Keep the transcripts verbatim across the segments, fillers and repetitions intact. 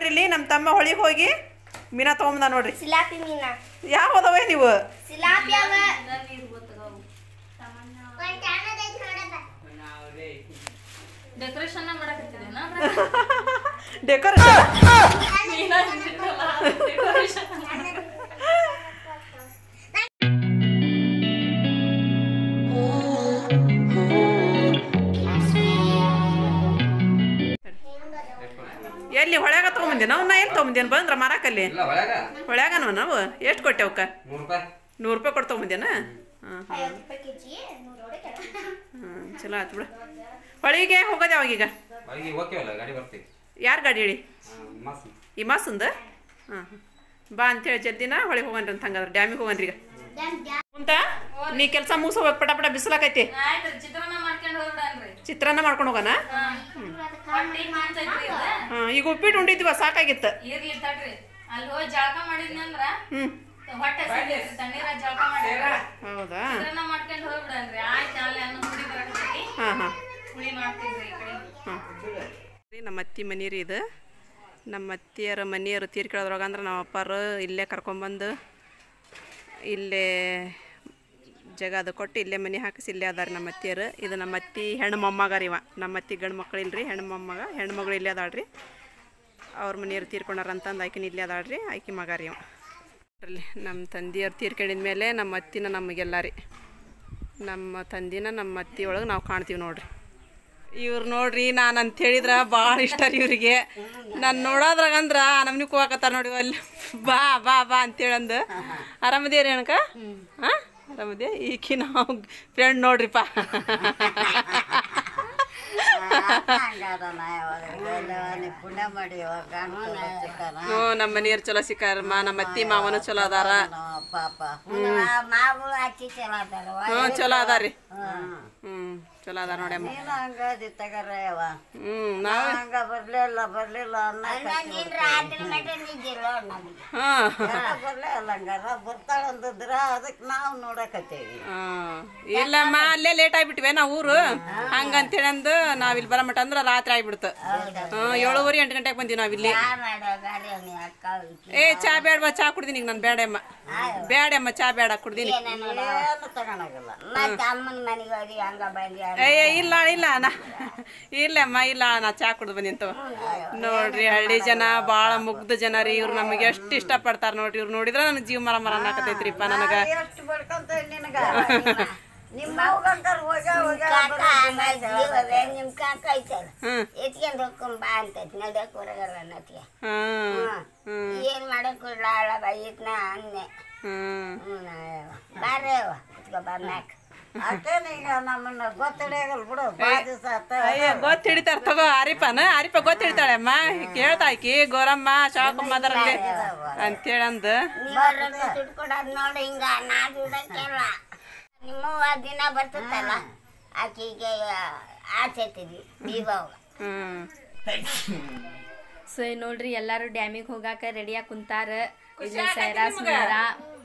ಇಲ್ಲಿ ನಮ್ಮ ತಮ್ಮ ಹೊಳಿಗೆ ಹೋಗಿ ಮೀನಾ ತಗೊಂಬಂದ ನೋಡ್ರಿ. ಸಿಲಾಪಿ ಮೀನಾ ಯಾವ ಅದಾವೆ ನೀವು? ಸಿಲಾಪಿ ಅವ ಡೆಕೋರೇಷನ್ ಮಾಡಕತ್ತಿದ್ದೇನ ಡೆಕೋರೇಷನ್ ಎಲ್ಲಿ ಹೊಳ್ಯಾಗ ತಗೊಂಬಂದಿ ನಾವು ನಾ ಎಲ್ಲಿ ತಗೊಂಬಂದೇನು ಬಂದ್ರ ಮಾರಾಕಲ್ಲಿ ಹೊಳ್ಯಾಗನವ ನಾವು ಎಷ್ಟು ಕೊಟ್ಟೆ ಅವಕ್ಕ? ನೂರು ರೂಪಾಯಿ ಕೊಟ್ಟು ತಗೊಂಬಂದೇನ? ಹಾಂ ಹಾಂ ಚಲೋ ಆಯ್ತು ಬಿಡು. ಹೊಳಿಗೆ ಹೋಗೋದು ಯಾವಾಗೀಗ? ಯಾರು ಗಾಡಿ ಹೇಳಿ? ಈ ಮಾಸಂದ ಹಾಂ ಹಾಂ ಬಾ ಅಂತೇಳಿ ಜಲ್ದಿನ ಹೊಳಿಗೆ ಹೋಗನ್ರಿ ಅಂತ ಹಂಗಾದ್ರೆ ಡ್ಯಾಮಿಗೆ ಹೋಗನ್ರಿ ಈಗ ಅಂತ. ನೀ ಕೆಲಸ ಮುಗಿಸ್ ಹೋಗ್ಬೇಕು, ಪಟ ಪಟ ಬಿಸಿಲಾಕೈತಿ. ಚಿತ್ರಾನ್ನ ಮಾಡ್ಕೊಂಡು ಹೋಗೋಣ. ಹಾಂ ಈಗ ಉಪ್ಪಿಟ್ಟು ಉಂಡಿದ್ವ ಸಾಕಾಗಿತ್ತು. ಹ್ಞೂ ಹೌದಾ? ಹಾಂ ಹಾಂ ಹಾಂ ನಮ್ಮ ಅತ್ತಿ ಮನೆ ರೀ ಇದು. ನಮ್ಮ ಅತ್ತಿಯರ ಮನೆಯವರು ತೀರ್ಕೊಳ್ಳೋದ್ರಾಗ ಅಂದ್ರೆ ನಮ್ಮ ಅಪ್ಪಾರು ಇಲ್ಲೇ ಕರ್ಕೊಂಬಂದು ಇಲ್ಲೇ ಜಾಗ ಅದು ಕೊಟ್ಟು ಇಲ್ಲೇ ಮನೆ ಹಾಕಿಸಿ ಇಲ್ಲೇ ಅದಾರ ನಮ್ಮ ಅತ್ತಿಯರು. ಇದು ನಮ್ಮ ಅತ್ತಿ ಹೆಣ್ಣು ಮೊಮ್ಮಗ ರೀ. ಇವ ನಮ್ಮ ಅತ್ತಿ ಗಂಡು ಮಕ್ಕಳು ಇಲ್ರಿ, ಹೆಣ್ಣು ಮೊಮ್ಮಗ. ಹೆಣ್ಣು ಮಗಳು ಇಲ್ಲೇ ಅದಾಳ್ರಿ. ಅವ್ರ ಮನೆಯವ್ರು ತೀರ್ಕೊಂಡಾರ ಅಂತಂದು ಆಕಿನ ಇಲ್ಲೇ ಅದಾಳ್ರಿ. ಆಕಿ ಮಗ ರೀ ಅವ. ಅಲ್ಲಿ ನಮ್ಮ ತಂದೆಯವ್ರು ತೀರ್ಕೊಂಡಿದ ಮೇಲೆ ನಮ್ಮ ಅತ್ತಿನ ನಮಗೆಲ್ಲ ರೀ. ನಮ್ಮ ತಂದಿನ ನಮ್ಮ ಅತ್ತಿ ಒಳಗೆ ನಾವು ಕಾಣ್ತೀವಿ ನೋಡ್ರಿ. ಇವ್ರು ನೋಡ್ರಿ, ನಾನು ಅಂತ ಹೇಳಿದ್ರೆ ಭಾಳ ಇಷ್ಟ ರೀ ಇವ್ರಿಗೆ. ನಾನು ನೋಡೋದ್ರಾಗಂದ್ರೆ ನಮ್ಗೆ ಹೋಗಕತ್ತಾರ ನೋಡಿ ಅಲ್ಲಿ ಬಾ ಬಾ ಬಾ ಅಂತೇಳಂದು. ಆರಾಮದೇರಿ ಅಣಕ? ಹಾಂ ಆರಾಮದೇ. ಈಕಿ ನಾವು ಫ್ರೆಂಡ್ ನೋಡ್ರಿಪ್ಪ. ಹ್ಞೂ ನಮ್ಮ ಮನೆಯವ್ರು ಚಲೋ ಸಿಕ್ಕಾರಮ್ಮ. ನಮ್ಮ ಅತ್ತಿ ಮಾವನು ಚಲೋ ಅದಾರ. ಹ್ಞೂ ಚಲೋ ಅದಾರಿ. ಹ್ಞೂ ಚಲೋ ಅದಾರ ನೋಡಿ ಅಮ್ಮ. ಹ್ಞೂ ನಾವು ಬರ್ಲಿಲ್ಲ ಬರ್ಲಿಲ್ಲ ಬರ್ತಾಳಂದ್ರ ಅದಕ್ಕೆ ನಾವು ನೋಡಕತ್ತೇವಿ. ಇಲ್ಲಮ್ಮ ಅಲ್ಲೇ ಲೇಟ್ ಆಗ್ಬಿಟ್ವೆ ನಾವು ಊರು ಹಂಗಂತೇಳಿ ಅಂದು ನಾವಿಲ್ಲಿ ಬರ ಮಟ ಅಂದ್ರೆ ರಾತ್ರಿ ಆಗ್ಬಿಡ್ತು. ಹ್ಮ್ ಏಳುವರೆ ಎಂಟು ಗಂಟೆಗೆ ಬಂದೀವಿ ನಾವಿಲ್ಲಿ. ಏ ಚಾ ಬೇಡವಾ? ಚಾ ಕುಡ್ದೀನಿ ಈಗ ನಾನು. ಬೇಡಮ್ಮ ಬೇಡಮ್ಮ ಚಾ ಬೇಡ ಕುಡ್ದೀನಿ. ಏ ಇಲ್ಲ ಇಲ್ಲ ನಾ ಇಲ್ಲಮ್ಮ ಇಲ್ಲ ನಾ ಚಾ ಕುಡ್ದು ಬಂದಿಂತ. ನೋಡ್ರಿ ಹಳ್ಳಿ ಜನ ಬಾಳ ಮುಗ್ಧ ಜನ ರೀ ಇವ್ರು. ನಮಗೆ ಎಷ್ಟು ಇಷ್ಟ ಪಡ್ತಾರ ನೋಡ್ರಿ. ಇವ್ರು ನೋಡಿದ್ರ ನನಗೆ ಜೀವ ಮರ ಮರ ಅನ್ನಕತೈತ್ರಿಪ್ಪ ನನಗ. ನಿಮ್ಮ ನಿಮ್ ಕಾಕ ಐತಲ್ಲ ಎತ್ಕೊಂಡ್ ಹೋಗ್ಕೊಂಡ್ ಬಾ ಅಂತೈತಿ. ನಡ್ಯಕ್ ಬರಗಲ್ಲ ನತಿಗೆ ಏನ್ ಮಾಡಕ್ ಕೊಡ್ಲ ಇತ್ನ ಅನ್ನೆ. ಬಾರೇ ಇತ್ಕೊ ಬರ್ನಾಕ್ ಅಷ್ಟೇನ. ಈಗ ನಮ್ಮನ್ನ ಗೊತ್ತಿಡಿಯಗಲ್ ಬಿಡು. ಗೊತ್ತ ಹಿಡಿತಾರ ತಗೋ. ಆರಿಪನ ಆರಿಪ ಗೊತ್ತ ಹಿಡಿತಾಳೆ ಅಮ್ಮ. ಕೇಳ್ತಾ ಆಕಿ ಗೋರಮ್ಮ ಶಾಕಮ್ಮ ಅದರಲ್ಲಿ ಅಂತೇಳಂದ ಕೊಡೋದ್ ನೋಡಿ ಹಿಂಗ ನಾ ದುಡಕ್ಕೆಲ್ಲ ನಿಮ್ಮವ್ವ ದಿನ ಬರ್ತತ್ತಲ್ಲ ಆಕಿಗೆ ಆಚೆತಿದ್ವಿ ದೀಪಾವ. ಸೊ ನೋಡ್ರಿ ಎಲ್ಲಾರು ಡ್ಯಾಮಿಗೆ ಹೋಗಾಕ ರೆಡಿಯಾಗಿ ಕುಂತಾರ. ಸೈರಾ ಸುಮೇರಾ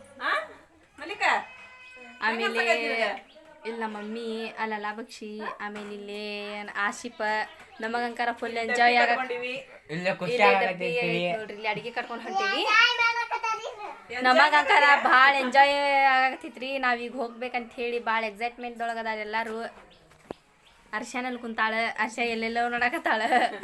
ಆಮೇಲೆ ಇಲ್ಲ ಮಮ್ಮಿ ಅಲ್ಲಲ್ಲ ಬಕ್ಷಿ ಆಮೇಲೆ ಇಲ್ಲಿ ಆಶಿಪ ನಮಗಂಕಾರ ಫುಲ್ ಎಂಜಾಯ್ ಆಗತ್ತೀವಿ ನೋಡ್ರಿ. ಇಲ್ಲಿ ಅಡಿಗೆ ಕಟ್ಕೊಂಡು ಹೊಂಟೀವಿ. ನಮಗಂಕಾರ ಭಾಳ ಎಂಜಾಯ್ ಆಗತ್ತಿತ್ರಿ. ನಾವೀಗ ಹೋಗ್ಬೇಕಂತ ಹೇಳಿ ಭಾಳ ಎಕ್ಸೈಟ್ಮೆಂಟ್ ಒಳಗದಾರ ಎಲ್ಲಾರು. ಅರ್ಶನಲ್ಲಿ ಕುಂತಾಳ. ಅರ್ಶ ಎಲ್ಲೆಲ್ಲೋ ನೋಡಕತ್ತಾಳ.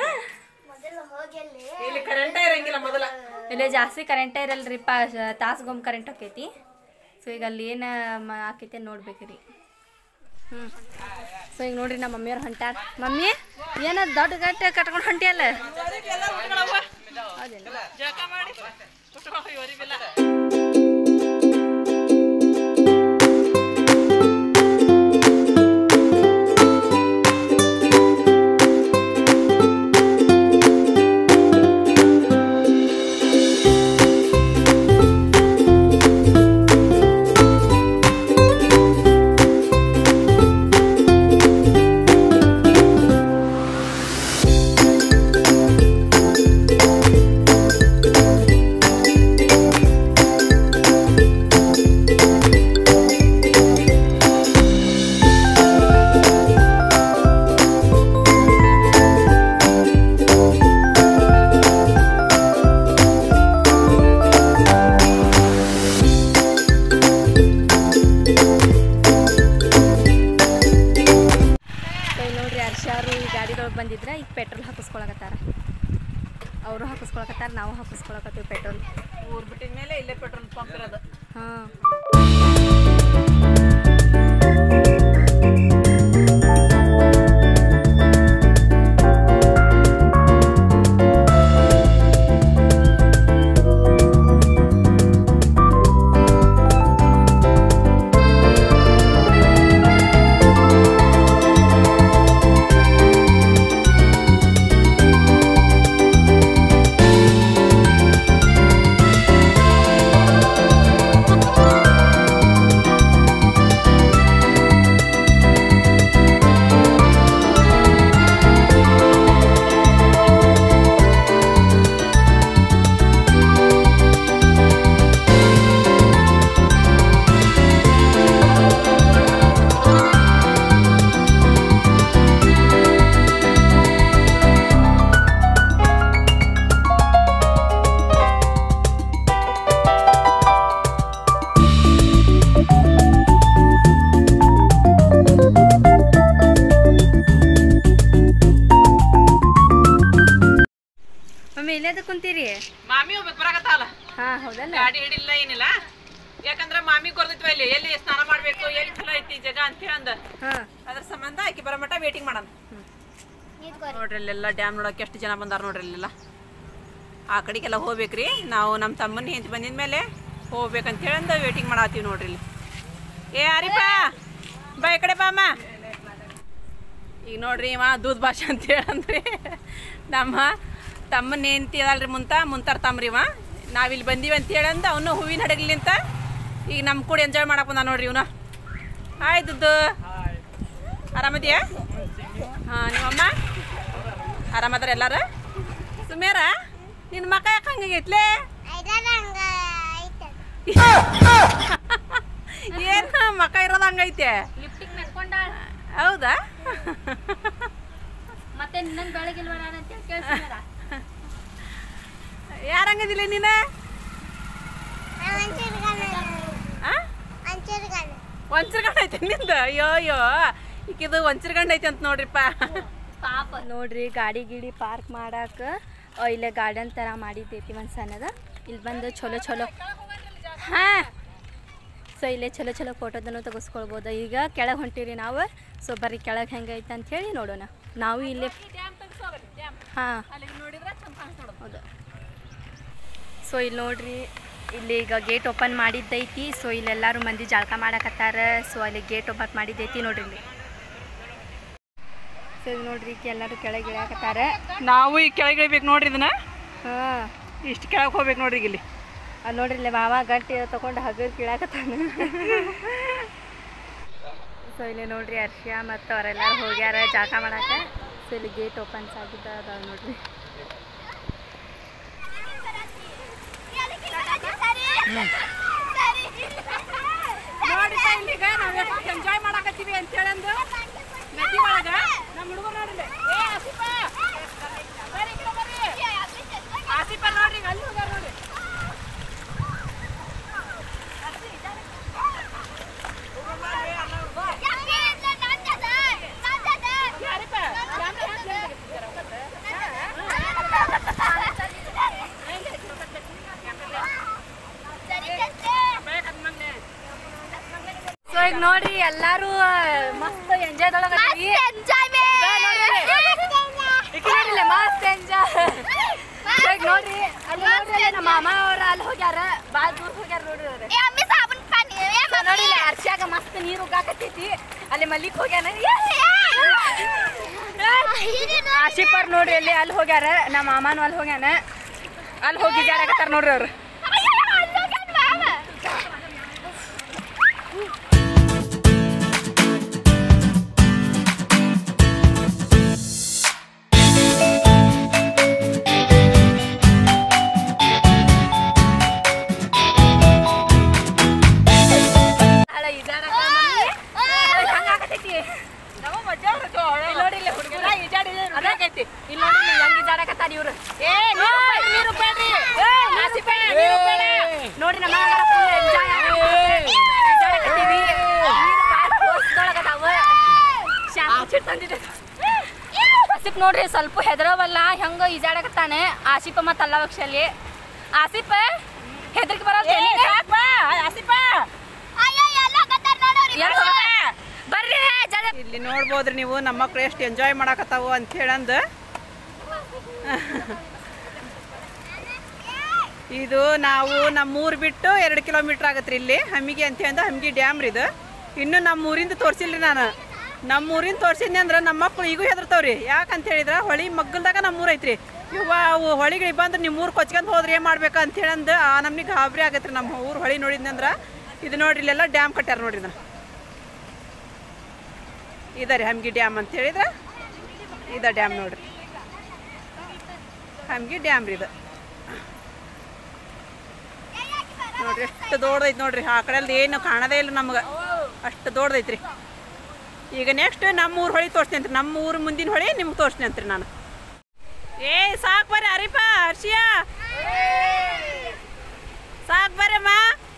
ಇಲ್ಲಿ ಜಾಸ್ತಿ ಕರೆಂಟೇ ಇರಲ್ರಿಪ್ಪ. ತಾಸ್ಗೊಮ್ಮೆ ಕರೆಂಟ್ ಹೋಕೈತಿ. ಸೊ ಈಗ ಅಲ್ಲಿ ಏನು ಆಕೈತೆ ನೋಡ್ಬೇಕ್ರಿ. ಹ್ಞೂ ಸೊ ಈಗ ನೋಡ್ರಿ ನಮ್ಮ ಮಮ್ಮಿಯವ್ರು ಹೊಂಟಾರ. ಮಮ್ಮಿ ಏನ ದೊಡ್ಡ ಗಟ್ಟೆ ಕಟ್ಕೊಂಡು ಹೊಂಟಿಯಲ್ಲ? ಹೌದೇನು? ಅವರು ಹಾಕಿಸ್ಕೊಳಕತ್ತಾರ, ನಾವು ಹಾಕಿಸ್ಕೊಳಕತ್ತೀವಿ ಪೆಟ್ರೋಲ್. ಊರು ಬಿಟ್ಟಿದ ಮೇಲೆ ಇಲ್ಲೇ ಪೆಟ್ರೋಲ್ ಪಂಪ್ ಇರೋದು. ಹಾಂ ಇಲ್ಲದ ಕುಂತೀರಿ? ಮಾಮಿ ಹೋಗ್ಬೇಕು ಬರಾಕತ್ತಲ್ಲ. ಹಾ ಹೌದಲ್ಲ, ಗಾಡಿ ಹಿಡಿಲ್ಲ ಏನಿಲ್ಲ. ಯಾಕಂದ್ರೆ ಮಾಮಿ ಕೊರ್ದಿತ್ವ ಇಲ್ಲಿ ಎಲ್ಲಿ ಸ್ನಾನ ಮಾಡ್ಬೇಕು, ಎಲ್ಲಿ ಚಲೋ ಐತಿ ಜಾಗ ಅಂತ ಹೇಳಂದ. ಅದ್ರ ಸಂಬಂಧ ಆಕಿ ಬರೋ ಮಟ್ಟ ವೇಟಿಂಗ್ ಮಾಡೋಣ. ನೋಡ್ರಿ ಇಲ್ಲೆಲ್ಲ ಡ್ಯಾಮ್ ನೋಡಕ್ಕೆ ಎಷ್ಟು ಜನ ಬಂದಾರ ನೋಡ್ರಿ. ಇಲ್ಲೆಲ್ಲ ಆ ಕಡೆಗೆಲ್ಲ ಹೋಗ್ಬೇಕ್ರಿ. ನಾವು ನಮ್ಮ ತಮ್ಮನ ಹೆಂತ ಬಂದಿದ ಮೇಲೆ ಹೋಗ್ಬೇಕಂತ ಹೇಳಂದ ವೇಟಿಂಗ್ ಮಾಡತ್ತೀವಿ ನೋಡ್ರಿ. ಇಲ್ಲಿ ಏ ಅರಿಪ ಬಾ ಈ ಕಡೆ ಬಾ ಅಮ್ಮ. ಈಗ ನೋಡ್ರಿ ಇವ ದೂದ್ ಭಾಷೆ ಅಂತ ಹೇಳಂದ್ರಿ ನಮ್ಮ ತಮ್ಮನ ಹೆಂಡತಿ ಅದಲ್ರಿ ಮುಂತ ಮುಂತಾರ ತಮ್ರಿ ಇವ. ನಾವಿಲ್ಲಿ ಬಂದೀವಿ ಅಂತ ಹೇಳಂದ ಅವನು ಹೂವಿನ ಹಡಗ್ಲಿಂತ ಈಗ ನಮ್ಮ ಕೂಡ ಎಂಜಾಯ್ ಮಾಡಕ್ಕೆ ಬಂದ ನೋಡ್ರಿ ಇವನು. ಆಯ್ತದ್ದು ಆರಾಮದಿಯಾ? ಹಾಂ ನಿಮ್ಮಮ್ಮ ಆರಾಮದಾರ ಎಲ್ಲಾರು? ಸುಮ್ಯಾರ ನಿನ್ನ ಮಕ್ಕ ಯಾಕೆ ಹಂಗಾಗೈತ್ಲೆ? ಏನು ಮಕ್ಕ ಇರೋದು ಹಂಗೈತೆ? ಹೌದಾ? ಮತ್ತೆ ನಿನ್ನ ಬೆಳಗಿಲ್ವ ನಾನು ಅಂತ ಕೇಳ್ಸಿದಾರ. ಯಾರಂಗದಿಲ್ಲ ನೀನು? ಒಂಚರ್ಗಂಡ ಐತೆ ನಿಂದ? ಅಯ್ಯೋ ಅಯ್ಯೋ ಈಕಿದು ಒಂಚರ್ಗಂಡ ಐತೆ ಅಂತ ನೋಡ್ರಿಪ್ಪ. ಪಾಪ ನೋಡ್ರಿ ಗಾಡಿ ಗಿಡಿ ಪಾರ್ಕ್ ಮಾಡಾಕ ಇಲ್ಲೇ ಗಾರ್ಡನ್ ಥರ ಮಾಡಿದ್ದೈತಿ ಒಂದು ಸಣ್ಣದ. ಇಲ್ಲಿ ಬಂದು ಚಲೋ ಚಲೋ ಹಾಂ ಸೊ ಇಲ್ಲೇ ಚಲೋ ಚಲೋ ಫೋಟೋದನ್ನು ತೆಗೆಸ್ಕೊಳ್ಬೋದು. ಈಗ ಕೆಳಗೆ ಹೊಂಟಿರಿ ನಾವು. ಸೊ ಬರ್ರಿ ಕೆಳಗೆ ಹೆಂಗೈತೆ ಅಂಥೇಳಿ ನೋಡೋಣ. ನಾವು ಇಲ್ಲೇ ಹಾಂ ಹೌದು. ಸೊ ಇಲ್ಲಿ ನೋಡ್ರಿ ಇಲ್ಲಿ ಈಗ ಗೇಟ್ ಓಪನ್ ಮಾಡಿದ್ದೈತಿ. ಸೊ ಇಲ್ಲೆಲ್ಲರೂ ಮಂದಿ ಜಳಕ ಮಾಡಕತ್ತಾರ. ಸೊ ಅಲ್ಲಿ ಗೇಟ್ ಓಪನ್ ಮಾಡಿದ್ದೈತಿ ನೋಡ್ರಿ ಇಲ್ಲಿ. ಸೊ ಇದು ನೋಡ್ರಿ ಎಲ್ಲರೂ ಕೆಳಗೆ ಇಳಿಯಾಕತ್ತಾರ. ನಾವು ಈಗ ಕೆಳಗೆ ಇಳಿಬೇಕು ನೋಡ್ರಿ. ಇದನ್ನ ಹಾಂ ಇಷ್ಟು ಕೆಳಗೆ ಹೋಗ್ಬೇಕು ನೋಡ್ರಿ ಇಲ್ಲಿ. ಅಲ್ಲಿ ನೋಡ್ರಿ ಇಲ್ಲಿ ಮಾವ ಗಂಟೆ ತೊಗೊಂಡು ಹಗರ್ ಕೀಳಾಕತ್ತಾನ. ಸೊ ಇಲ್ಲಿ ನೋಡ್ರಿ ಅರ್ಷಿಯಾ ಮತ್ತು ಅವರೆಲ್ಲರೂ ಹೋಗ್ಯಾರ ಜಳಕ ಮಾಡಕ್ಕೆ. ಸೊ ಇಲ್ಲಿ ಗೇಟ್ ಓಪನ್ಸ್ ಆಗಿದ್ದ ಅದಾವ ನೋಡ್ರಿ. ನೋಡ್ರಿ ಇಲ್ಲಿಗ ನಾವು ಎಂಜಾಯ್ ಮಾಡಕತ್ತೀವಿ ಅಂತ ಹೇಳಂದು ನದಿ ಒಳಗ ನಮ್ಮ ಹುಡುಗರು ನೋಡ್ರಿ. ಏ ಆಸಿಫ ಬರ್ರಿ ಈ ಕಡೆ ಬರ್ರಿ. ಆಸಿಫ ನೋಡ್ರಿ ಅಲ್ಲಿ ಹೋಗ್ಯಾರ ನೋಡ್ರಿ. ಸೊ ಈಗ ನೋಡ್ರಿ ಎಲ್ಲಾರು ಮಸ್ತ್ ಎಂಜಾಯ್ ದೊಳಗೆ ಮಸ್ತ್ ಎಂಜಾಯ್. ಈಗ ನೋಡ್ರಿ ಅಲ್ಲಿ ನೋಡ್ರಿ ನಮ್ಮ ಮಾಮ ಅವ್ರ ಅಲ್ಲಿ ಹೋಗ್ಯಾರ, ಭಾಳ ದೂರ ಹೋಗ್ಯಾರ ನೋಡ್ರಿ ಅವ್ರು. ನೋಡಿಲ್ಲ ಅರ್ಷಿಯಾಗ ಮಸ್ತ್ ನೀರು ಉಗಾಕತ್ತೈತಿ. ಅಲ್ಲಿ ಮಲ್ಲಿಕ್ ಹೋಗ್ಯಾನ. ಆಶಿಪರ್ ನೋಡ್ರಿ ಅಲ್ಲಿ ಅಲ್ಲಿ ಹೋಗ್ಯಾರ. ನಮ್ಮ ಮಾಮನು ಅಲ್ಲಿ ಹೋಗ್ಯಾನ. ಅಲ್ಲಿ ಹೋಗಿ ಜಾಡಕತ್ತಾರ ನೋಡ್ರಿ ಅವ್ರು. ನೋಡ್ರಿ ನಮ್ಮ ಆಸಿಫ್ ನೋಡ್ರಿ ಸ್ವಲ್ಪ ಹೆದರವಲ್ಲ ಹೆಂಗ ಈಜಾಡಕತ್ತಾನೆ ಆಸಿಫ ಮತ್ತು ಅಲ್ಲ ವಕ್ಷಲ್ಲಿ ಆಸಿಫ ಹೆದರಿಕೆ ಬರಲ್ಲ ಆಸಿಫ ಬರ್ರಿ ಇಲ್ಲಿ ನೋಡ್ಬೋದ್ರಿ ನೀವು ನಮ್ಮ ಮಕ್ಳು ಎಷ್ಟು ಎಂಜಾಯ್ ಮಾಡಾಕತ್ತಾವು ಅಂತ ಹೇಳಂದು ಇದು ನಾವು ನಮ್ಮೂರು ಬಿಟ್ಟು ಎರಡು ಕಿಲೋಮೀಟ್ರ್ ಆಗತ್ತೆ ರೀ ಇಲ್ಲಿ ಹಮ್ಮಿಗೆ ಅಂತ ಹೇಳಿ ಹಮ್ಮಿಗೆ ಡ್ಯಾಮ್ ರೀ ಇದು ಇನ್ನೂ ನಮ್ಮ ಊರಿಂದ ತೋರಿಸಿಲ್ರಿ ನಾನು ನಮ್ಮ ಊರಿಂದ ತೋರಿಸಿದ್ನಿ ಅಂದ್ರೆ ನಮ್ಮ ಮಕ್ಕಳು ಈಗೂ ಹೆದರ್ತಾವ್ರಿ ಯಾಕಂತ ಹೇಳಿದ್ರೆ ಹೊಳಿ ಮಗ್ಗಲ್ದಾಗ ನಮ್ಮ ಊರು ಐತ್ರಿ ಇವ ಅವು ಹೊಳಿಗಳಿಗೆ ಬಂದ್ರೆ ನಿಮ್ಮ ಊರು ಕೊಚ್ಕೊಂಡು ಹೋದ್ರೆ ಏನು ಮಾಡ್ಬೇಕು ಅಂತ ಹೇಳಂದು ಆ ನಮ್ಗೆ ಗಾಬರಿ ಆಗತ್ತೆ ರೀ ನಮ್ಮ ಊರು ಹೊಳಿ ನೋಡಿದ್ನಂದ್ರೆ ಇದು ನೋಡ್ರಿ ಇಲ್ಲೆಲ್ಲ ಡ್ಯಾಮ್ ಕಟ್ಟ್ಯಾರ ನೋಡ್ರಿ ಇದನ್ನ ಇದ ರೀ ಹಮ್ಗಿ ಡ್ಯಾಮ್ ಅಂತ ಹೇಳಿದ್ರೆ ಇದ ಡ್ಯಾಮ್ ನೋಡ್ರಿ ಹಮ್ಗಿ ಡ್ಯಾಮ್ ರೀ ಇದು ನೋಡ್ರಿ ಎಷ್ಟು ದೊಡ್ಡದೈತಿ ನೋಡ್ರಿ ಆ ಕಡೆಯಲ್ಲಿ ಏನು ಕಾಣದೇ ಇಲ್ಲ ನಮ್ಗೆ ಅಷ್ಟು ದೊಡ್ಡದೈತ್ರಿ ಈಗ ನೆಕ್ಸ್ಟ್ ನಮ್ಮ ಊರು ಹೊಳಿ ತೋರಿಸ್ತೀನಿ ಅಂತ್ರಿ ನಮ್ಮ ಊರು ಮುಂದಿನ ಹೊಳಿ ನಿಮ್ಗೆ ತೋರಿಸ್ತೀನಿ ಅಂತ್ರಿ ನಾನು ಏ ಸಾಕು ಬರ್ರಿ ಅರಿಪ ಹರ್ಷಿಯ ಸಾಕು ಬರ್ರಮ್ಮ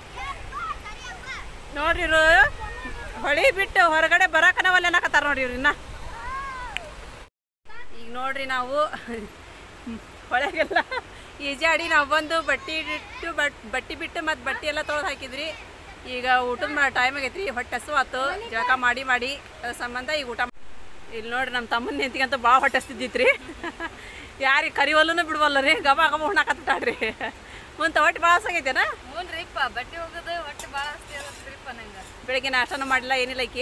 ನೋಡ್ರಿ ಇವ್ರು ಹೊಳಿ ಬಿಟ್ಟು ಹೊರಗಡೆ ಬರಾಕನವಲ್ಲ ಅನ್ನಕತ್ತಾರ ನೋಡ್ರಿ ಇವ್ರು ಇನ್ನ ಈಗ ನೋಡ್ರಿ ನಾವು ಹೊಳೆಗೆಲ್ಲ ಈಜಾಡಿ ನಾವು ಬಂದು ಬಟ್ಟೆ ಇಟ್ಟು ಬಟ್ ಬಟ್ಟೆ ಬಿಟ್ಟು ಮತ್ತು ಬಟ್ಟೆ ಎಲ್ಲ ತೊಳೆದು ಹಾಕಿದ್ರಿ ಈಗ ಊಟದ ಮಾ ಟೈಮ್ ಆಗೈತ್ರಿ ಹೊಟ್ಟೆ ಹಸು ಆತು ಜಳಕ ಮಾಡಿ ಮಾಡಿ ಅದ್ರ ಸಂಬಂಧ ಈಗ ಊಟ ಇಲ್ಲಿ ನೋಡ್ರಿ ನಮ್ಮ ತಮ್ಮನ ನಿಂತಿಗಂತ ಭಾಳ ಹೊಟ್ಟೆ ಹಸ್ತಿದ್ದಿತ್ತು ರೀ ಯಾರಿಗೆ ಕರಿವಲ್ಲೂ ಬಿಡ್ವಲ್ಲ ರೀ ಗಬ ಗಬ ಉಣ್ಣಾಕತ್ತಾಡ್ರಿ ಮುಂದೆ ಹೊಟ್ಟೆ ಭಾಳ ಹಸಾಗೈತೇನ ಹ್ಞೂ ರೀಪ್ಪ ಬಟ್ಟೆ ಹೋಗೋದು ಹೊಟ್ಟೆ ಭಾಳ ಹಸ್ತಿರಪ್ಪ ನಂಗೆ ಬೆಳಗ್ಗೆ ನಾಷ್ಟನೂ ಮಾಡಿಲ್ಲ ಏನಿಲ್ಲ ಈಕಿ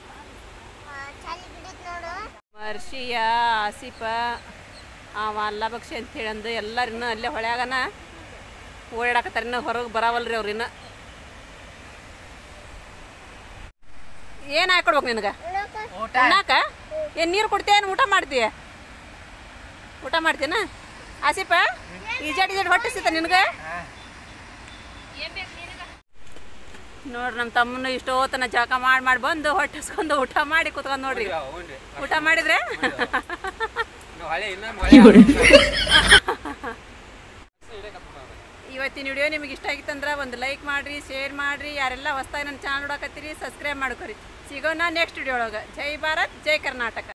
ಮರ್ಷಿಯ ಆಸಿಫ ಅವ ಅಲ್ಲ ಬಕ್ಷಿ ಅಂತ ಹೇಳಂದು ಎಲ್ಲರಿನ್ನ ಅಲ್ಲೇ ಹೊಳ್ಯಾಗನ ಓಡಾಡಕತ್ತಾರ ಇನ್ನು ಹೊರಗೆ ಬರಾವಲ್ರಿ ಅವ್ರು ಇನ್ನು ಏನು ಹಾಕೊಡ್ಬೇಕು ನಿನಗೆ ಉಣ್ಣಾಕ ಏನು ನೀರು ಕೊಡ್ತೀಯ ಊಟ ಮಾಡ್ತೀಯ ಊಟ ಮಾಡ್ತೀನ ಆಸಿಫ ಈಜಾಡಿ ಈಜಾಡಿ ಹೊಟ್ಟೆ ಸಿತ ನಿನಗೆ ನೋಡ್ರಿ ನಮ್ಮ ತಮ್ಮನ ಇಷ್ಟು ಹೋತನ ಜಳಕ ಮಾಡಿ ಮಾಡಿ ಬಂದು ಹೊಟ್ಟೆ ಹಸ್ಕೊಂಡು ಊಟ ಮಾಡಿ ಕುತ್ಕೊಂಡು ನೋಡ್ರಿ ಊಟ ಮಾಡಿದ್ರೆ ಇವತ್ತಿನ ವಿಡಿಯೋ ನಿಮಗೆ ಇಷ್ಟ ಆಗಿತ್ತಂದ್ರೆ ಒಂದು ಲೈಕ್ ಮಾಡಿರಿ ಶೇರ್ ಮಾಡಿರಿ ಯಾರೆಲ್ಲ ಹೊಸದಾಗಿ ನನ್ನ ಚಾನಲ್ ನೋಡಕತ್ತೀರಿ ಸಬ್ಸ್ಕ್ರೈಬ್ ಮಾಡ್ಕೊರಿ ಸಿಗೋಣ ನೆಕ್ಸ್ಟ್ ವಿಡಿಯೋ ಒಳಗೆ ಜೈ ಭಾರತ್ ಜೈ ಕರ್ನಾಟಕ.